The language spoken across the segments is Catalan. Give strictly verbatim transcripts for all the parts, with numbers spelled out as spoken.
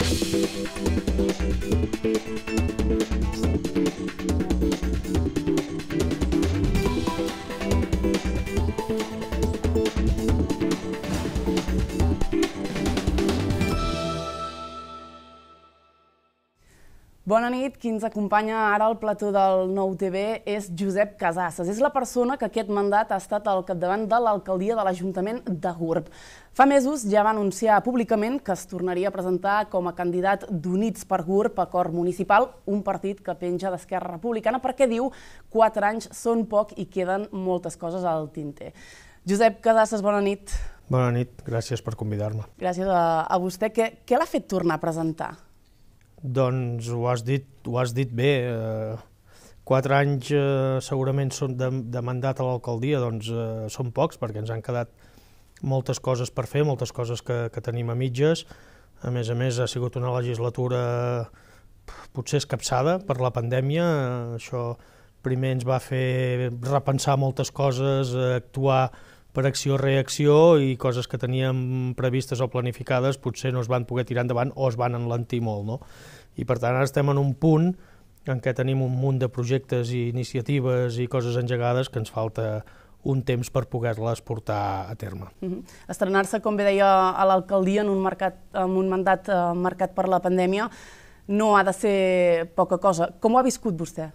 Bona nit, qui ens acompanya ara al plató del Nou T V és Josep Casasses. És la persona que aquest mandat ha estat al capdavant de l'alcaldia de l'Ajuntament de Gurb. Fa mesos ja va anunciar públicament que es tornaria a presentar com a candidat d'Units per Gurb, Acord Municipal, un partit que penja d'Esquerra Republicana, perquè diu quatre anys són poc i queden moltes coses al tinter. Josep Casasses, bona nit. Bona nit, gràcies per convidar-me. Gràcies a, a vostè. Què, què l'ha fet tornar a presentar? Doncs ho has dit, ho has dit bé. Eh, quatre anys eh, segurament són de, de mandat a l'alcaldia, doncs eh, són pocs, perquè ens han quedat moltes coses per fer, moltes coses que, que tenim a mitges. A més a més, ha sigut una legislatura potser escapçada per la pandèmia. Això primer ens va fer repensar moltes coses, actuar per acció-reacció, i coses que teníem previstes o planificades potser no es van poder tirar endavant o es van enlentir molt, no? I per tant ara estem en un punt en què tenim un munt de projectes i iniciatives i coses engegades que ens falta un temps per poder-les portar a terme. Uh-huh. Estrenar-se, com bé deia, a l'alcaldia en un, mercat, en un mandat uh, marcat per la pandèmia no ha de ser poca cosa. Com ho ha viscut vostè?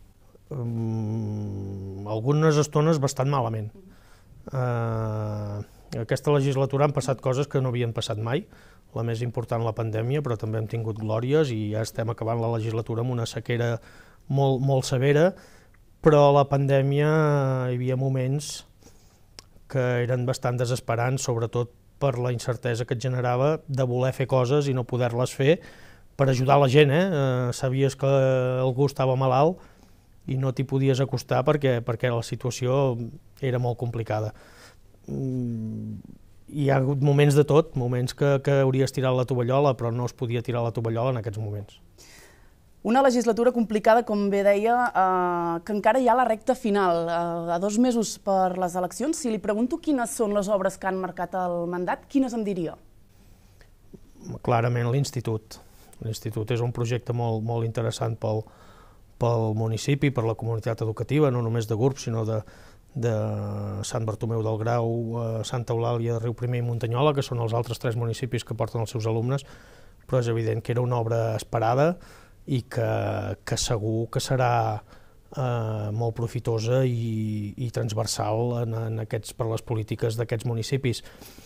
Um, algunes estones bastant malament. Uh, aquesta legislatura han passat coses que no havien passat mai, la més important la pandèmia, però també hem tingut glòries i ja estem acabant la legislatura amb una sequera molt, molt severa, però a la pandèmia hi havia moments que eren bastant desesperants, sobretot per la incertesa que et generava de voler fer coses i no poder-les fer per ajudar la gent. Eh? Uh, sabies que algú estava malalt i no t'hi podies acostar perquè, perquè la situació era molt complicada. Hi ha hagut moments de tot, moments que, que hauries tirat la tovallola, però no es podia tirar la tovallola en aquests moments. Una legislatura complicada, com bé deia, eh, que encara hi ha la recta final, eh, a dos mesos per les eleccions. Si li pregunto quines són les obres que han marcat el mandat, quines em diria? Clarament l'Institut. L'Institut és un projecte molt, molt interessant pel pel municipi, per la comunitat educativa, no només de Gurb, sinó de, de Sant Bartomeu del Grau, Santa Eulàlia de Riuprimer i Muntanyola, que són els altres tres municipis que porten els seus alumnes, però és evident que era una obra esperada i que, que segur que serà eh, molt profitosa i, i transversal en, en aquests, per les polítiques d'aquests municipis.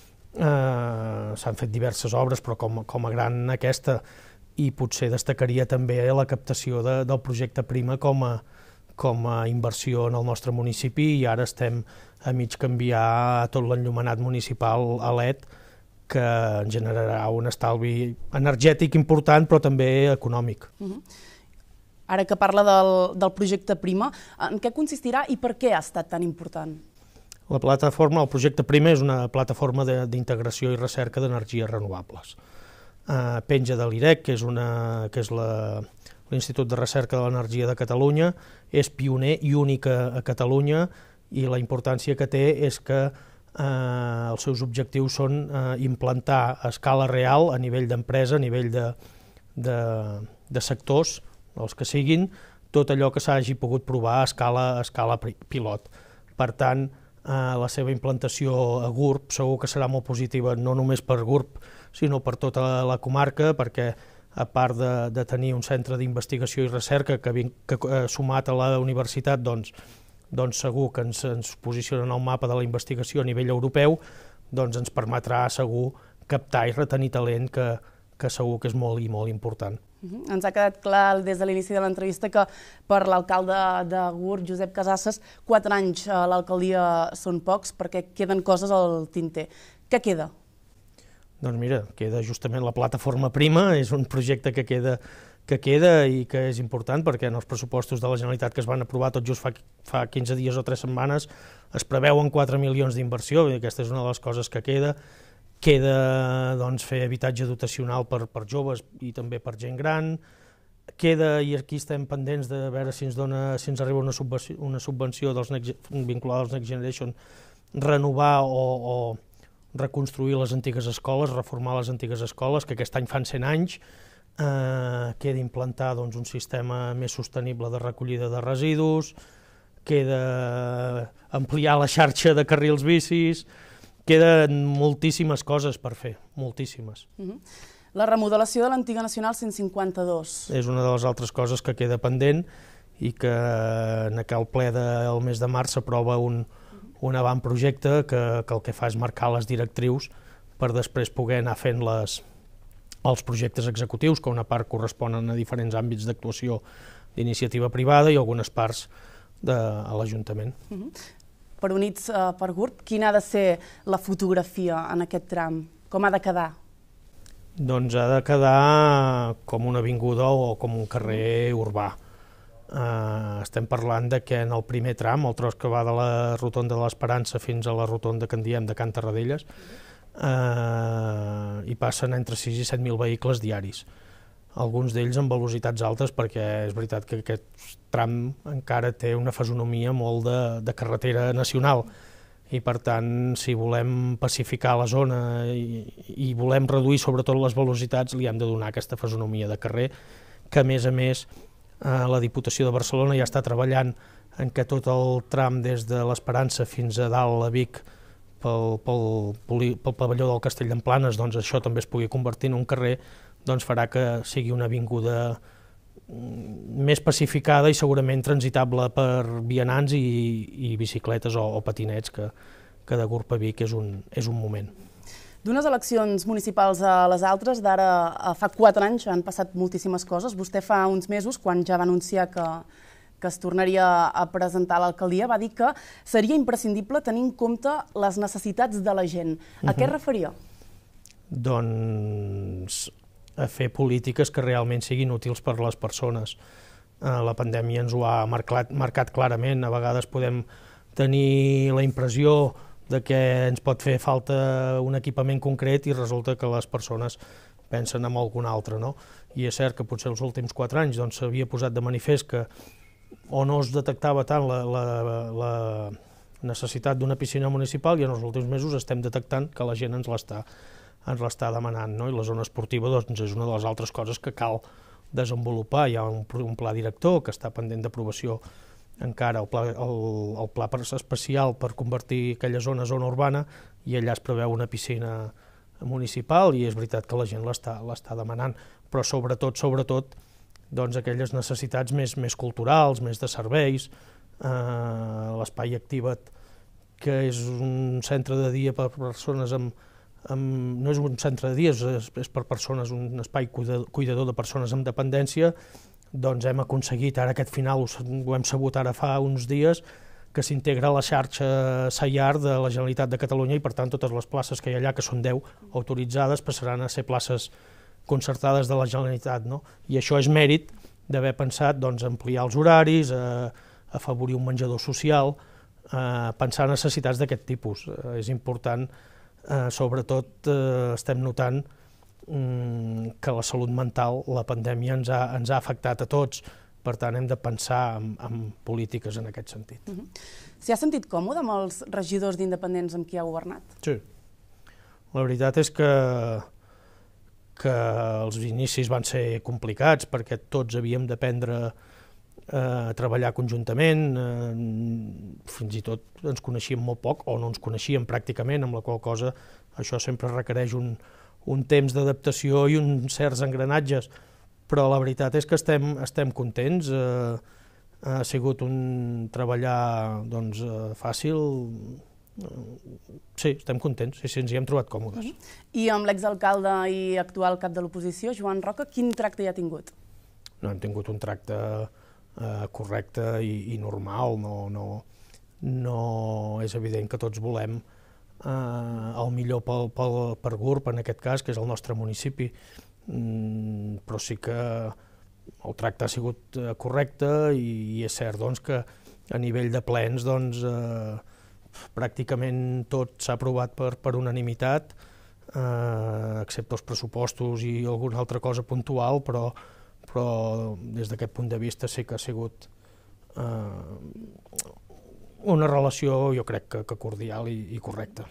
Eh, s'han fet diverses obres, però com, com a gran aquesta, i potser destacaria també la captació de, del projecte Prima com a, com a inversió en el nostre municipi, i ara estem a mig canviar tot l'enllumenat municipal a L E D, que generarà un estalvi energètic important però també econòmic. Uh-huh. Ara que parla del, del projecte Prima, en què consistirà i per què ha estat tan important? La plataforma, el projecte Prima és una plataforma d'integració i recerca d'energies renovables. Uh, penja de l'I R E C, que és, una, que és l'Institut de Recerca de l'Energia de Catalunya, és pioner i única a Catalunya, i la importància que té és que uh, els seus objectius són uh, implantar a escala real, a nivell d'empresa, a nivell de, de, de sectors, els que siguin, tot allò que s'hagi pogut provar a escala, a escala pilot. Per tant, uh, la seva implantació a Gurb segur que serà molt positiva, no només per Gurb, sinó per tota la comarca, perquè a part de, de tenir un centre d'investigació i recerca que, que eh, sumat a la universitat, doncs, doncs segur que ens, ens posiciona en el mapa de la investigació a nivell europeu, doncs ens permetrà segur captar i retenir talent que, que segur que és molt i molt important. Uh-huh. Ens ha quedat clar des de l'inici de l'entrevista que per l'alcalde de Gurb, Josep Casasses, quatre anys a l'alcaldia són pocs perquè queden coses al tinter. Què queda? Doncs mira, queda justament la plataforma Prima, és un projecte que queda, que queda i que és important perquè en els pressupostos de la Generalitat que es van aprovar tot just fa, fa quinze dies o tres setmanes es preveuen quatre milions d'inversió, i aquesta és una de les coses que queda. Queda doncs, fer habitatge dotacional per, per joves i també per gent gran. Queda, i aquí estem pendents de veure si ens, dona, si ens arriba una subvenció, una subvenció dels Next, vinculada als Next Generation, renovar o, o reconstruir les antigues escoles, reformar les antigues escoles, que aquest any fan cent anys, eh, queda implantar doncs, un sistema més sostenible de recollida de residus, queda ampliar la xarxa de carrils bicis, queden moltíssimes coses per fer, moltíssimes. Uh-huh. La remodelació de l'antiga Nacional cent cinquanta-dos. És una de les altres coses que queda pendent i que en aquell ple del mes de març s'aprova un, un avantprojecte que, que el que fa és marcar les directrius per després poder anar fent les, els projectes executius, que una part corresponen a diferents àmbits d'actuació d'iniciativa privada i algunes parts de, a l'Ajuntament. Uh-huh. Per Units uh, per GURB, quina ha de ser la fotografia en aquest tram? Com ha de quedar? Doncs ha de quedar com una avinguda o com un carrer urbà. Uh, estem parlant de que en el primer tram, el tros que va de la Rotonda de l'Esperança fins a la Rotonda que en diem de Can Tarradellas, uh, hi passen entre sis i set mil vehicles diaris. Alguns d'ells amb velocitats altes, perquè és veritat que aquest tram encara té una fisonomia molt de, de carretera nacional i, per tant, si volem pacificar la zona i, i volem reduir sobretot les velocitats, li hem de donar aquesta fisonomia de carrer, que a més a més eh, la Diputació de Barcelona ja està treballant en que tot el tram des de l'Esperança fins a dalt a Vic pel, pel, pel pavelló del Castell d'Emplanes, doncs això també es pugui convertir en un carrer, doncs farà que sigui una avinguda més pacificada i segurament transitable per vianants i, i bicicletes o, o patinets, que, que de GURB a Vic és un, és un moment. D'unes eleccions municipals a les altres, d'ara a fa quatre anys han passat moltíssimes coses. Vostè fa uns mesos, quan ja va anunciar que, que es tornaria a presentar a l'alcaldia, va dir que seria imprescindible tenir en compte les necessitats de la gent. A uh-huh. què es referia? Doncs a fer polítiques que realment siguin útils per a les persones. La pandèmia ens ho ha marcat, marcat clarament. A vegades podem tenir la impressió de que ens pot fer falta un equipament concret i resulta que les persones pensen en algun altre, no? I és cert que potser els últims quatre anys doncs, s'havia posat de manifest que o no es detectava tant la, la, la necessitat d'una piscina municipal i en els últims mesos estem detectant que la gent ens l'està ens l'està demanant, no? I la zona esportiva doncs, és una de les altres coses que cal desenvolupar. Hi ha un, un pla director que està pendent d'aprovació encara, el pla, el, el pla especial per convertir aquella zona en zona urbana, i allà es preveu una piscina municipal i és veritat que la gent l'està l'està demanant, però sobretot, sobretot, doncs aquelles necessitats més, més culturals, més de serveis, eh, l'espai Activa't, que és un centre de dia per persones amb Amb, no és un centre de dies, és, és per persones, un espai cuidador de persones amb dependència, doncs hem aconseguit, ara aquest final ho, ho hem sabut ara fa uns dies, que s'integra a la xarxa SAIAR de la Generalitat de Catalunya i per tant totes les places que hi ha allà, que són deu autoritzades, passaran a ser places concertades de la Generalitat, no? I això és mèrit d'haver pensat doncs, ampliar els horaris, eh, afavorir un menjador social, eh, pensar en necessitats d'aquest tipus. Eh, és important. Uh, sobretot uh, estem notant um, que la salut mental, la pandèmia ens ha, ens ha afectat a tots, per tant hem de pensar en, en polítiques en aquest sentit. Uh-huh. S'hi ha sentit còmode amb els regidors d'independents amb qui ha governat? Sí. La veritat és que, que els inicis van ser complicats perquè tots havíem d'aprendre a treballar conjuntament, eh, fins i tot ens coneixíem molt poc o no ens coneixíem pràcticament, amb la qual cosa això sempre requereix un, un temps d'adaptació i uns certs engranatges, però la veritat és que estem, estem contents, eh, ha sigut un treballar doncs, eh, fàcil, eh, sí, estem contents, sí, sí, ens hi hem trobat còmodes. Uh-huh. I amb l'exalcalde i actual cap de l'oposició, Joan Roca, quin tracte hi ha tingut? No, hem tingut un tracte Uh, correcte i, i normal, no, no, no és evident que tots volem uh, el millor pel, pel, per GURB, en aquest cas, que és el nostre municipi, mm, però sí que el tracte ha sigut uh, correcte i, i és cert doncs, que a nivell de plens doncs, uh, pràcticament tot s'ha aprovat per, per unanimitat, uh, excepte els pressupostos i alguna altra cosa puntual, però però des d'aquest punt de vista sí que ha sigut eh, una relació, jo crec que, que cordial i, i correcta.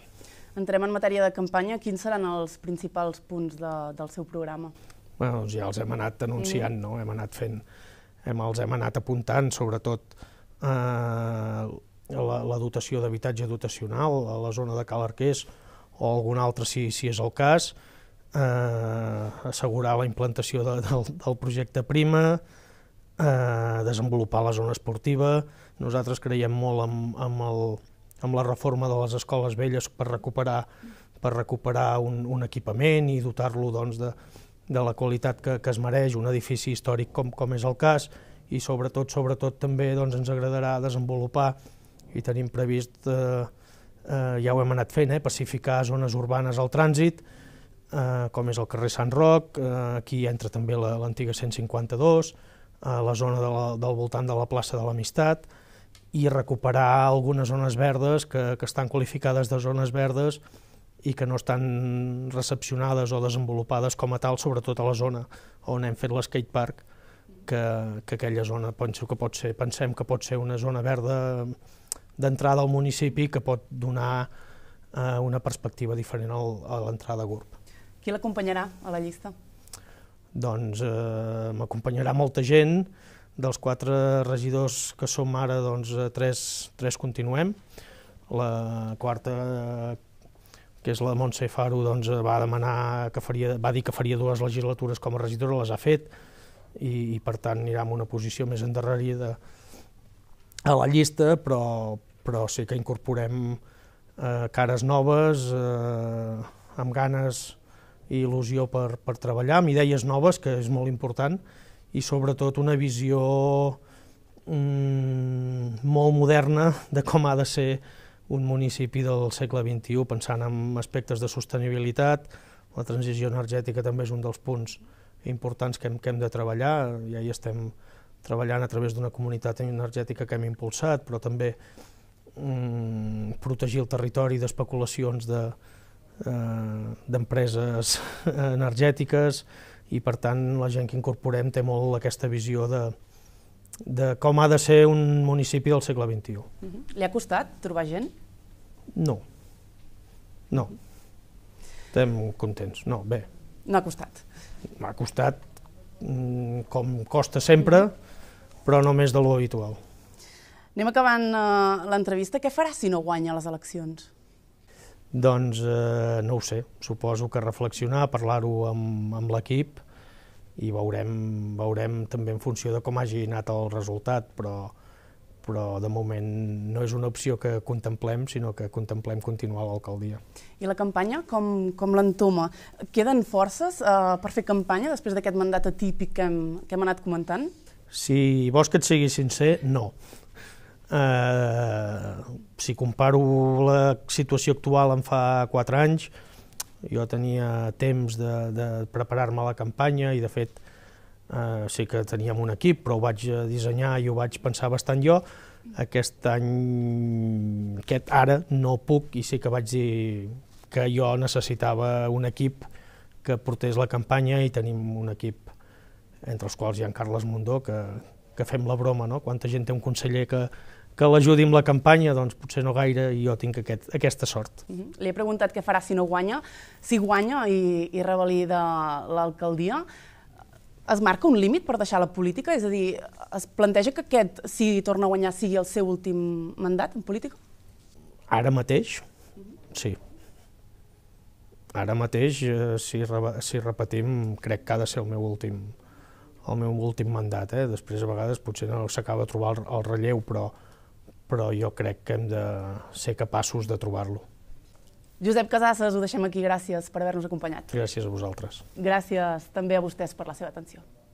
Entrem en matèria de campanya. Quins seran els principals punts de, del seu programa? Bueno, doncs ja els hem anat anunciant, no? Hem anat fent, hem, els hem anat apuntant, sobretot eh, la, la dotació d'habitatge dotacional a la zona de Cal Arqués o algun altre si, si és el cas, eh, assegurar la implantació de, del, del projecte Prima, eh, desenvolupar la zona esportiva. Nosaltres creiem molt en, en, el, en la reforma de les escoles velles per recuperar, per recuperar un, un equipament i dotar-lo doncs, de, de la qualitat que, que es mereix un edifici històric com, com és el cas, i sobretot, sobretot també doncs, ens agradarà desenvolupar, i tenim previst, eh, eh, ja ho hem anat fent, eh, pacificar zones urbanes al trànsit, eh, com és el carrer Sant Roc, eh, aquí entra també l'antiga cent cinquanta-dos, eh, la zona de la, del voltant de la plaça de l'Amistat, i recuperar algunes zones verdes que, que estan qualificades de zones verdes i que no estan recepcionades o desenvolupades com a tal, sobretot a la zona on hem fet l'skatepark, que, que aquella zona penso que pot ser, pensem que pot ser una zona verda d'entrada al municipi que pot donar eh, una perspectiva diferent al, a l'entrada a Gurb. Qui l'acompanyarà a la llista? Doncs eh, m'acompanyarà molta gent. Dels quatre regidors que som ara, doncs tres, tres continuem. La quarta, que és la Montse Faro, doncs va demanar que faria, va dir que faria dues legislatures com a regidora, les ha fet, i, i per tant anirà en una posició més endarrerida a la llista, però, però sí que incorporem eh, cares noves, eh, amb ganes i il·lusió per, per treballar, amb idees noves, que és molt important, i sobretot una visió mm, molt moderna de com ha de ser un municipi del segle vint-i-u, pensant en aspectes de sostenibilitat. La transició energètica també és un dels punts importants que hem, que hem de treballar, ja hi estem treballant a través d'una comunitat energètica que hem impulsat, però també mm, protegir el territori d'especulacions de, eh, d'empreses energètiques, i per tant la gent que incorporem té molt aquesta visió de, de com ha de ser un municipi del segle vint-i-u. Uh-huh. Li ha costat trobar gent? No. No. Estem contents. No, bé. No ha costat? M'ha costat, com costa sempre, però no més de lo habitual. Anem acabant uh, l'entrevista. Què farà si no guanya les eleccions? Doncs eh, no ho sé. Suposo que reflexionar, parlar-ho amb, amb l'equip, i veurem, veurem també en funció de com hagi anat el resultat, però, però de moment no és una opció que contemplem, sinó que contemplem continuar a l'alcaldia. I la campanya, com, com l'entoma? Queden forces uh, per fer campanya després d'aquest mandat atípic que hem, que hem anat comentant? Si vols que et sigui sincer, no. Uh, si comparo la situació actual amb fa quatre anys, jo tenia temps de, de preparar-me a la campanya i de fet uh, sí que teníem un equip, però ho vaig dissenyar i ho vaig pensar bastant jo. Aquest any, aquest ara, no puc, i sí que vaig dir que jo necessitava un equip que portés la campanya, i tenim un equip entre els quals hi ha en Carles Mundó, que, que fem la broma, no? Quanta gent té un conseller que que l'ajudi amb la campanya, doncs potser no gaire, i jo tinc aquest, aquesta sort. Uh-huh. Li he preguntat què farà si no guanya. Si guanya i, i revalida l'alcaldia, es marca un límit per deixar la política? És a dir, es planteja que aquest, si torna a guanyar, sigui el seu últim mandat en política? Ara mateix, sí. Ara mateix, si, si repetim, crec que ha de ser el meu últim, el meu últim mandat. Eh? Després, a vegades, potser no s'acaba de trobar el, el relleu, però però jo crec que hem de ser capaços de trobar-lo. Josep Casassas, ho deixem aquí. Gràcies per haver-nos acompanyat. Gràcies a vosaltres. Gràcies també a vostès per la seva atenció.